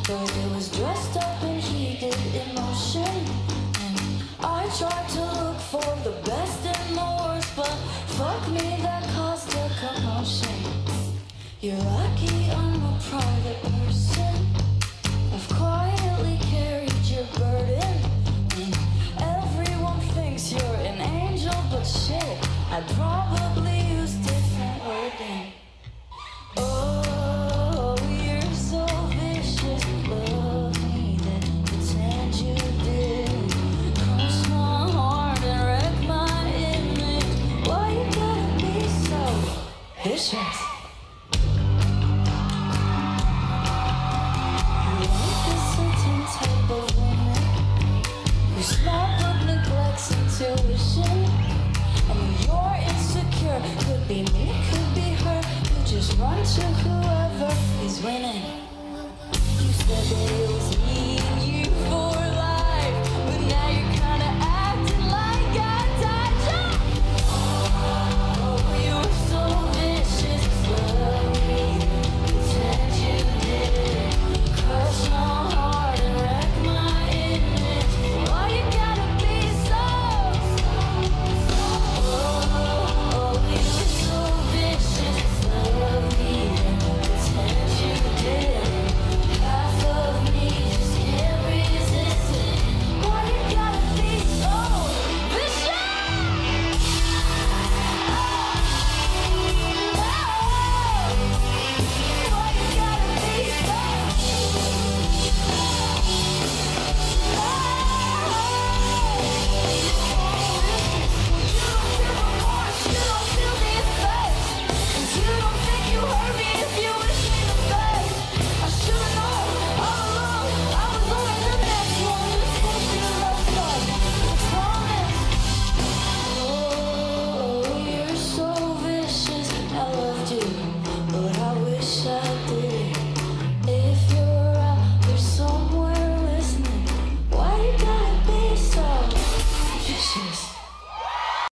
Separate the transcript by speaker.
Speaker 1: but it was dressed up in heated emotion. And I tried to look for the best and the worst, but fuck me, that caused a commotion. You're lucky I'm a private person. I've quietly carried your burden, and everyone thinks you're an angel, but shit, I'd probably use different wording. Oh, you're so vicious. Love me, then pretend you did. Crush my heart and wreck my image. Why you gotta be so vicious? You like a certain type of woman who's smart but neglects intuition. And when you're insecure, could be me, could be her. You just run to whoever is winning. You said that it was me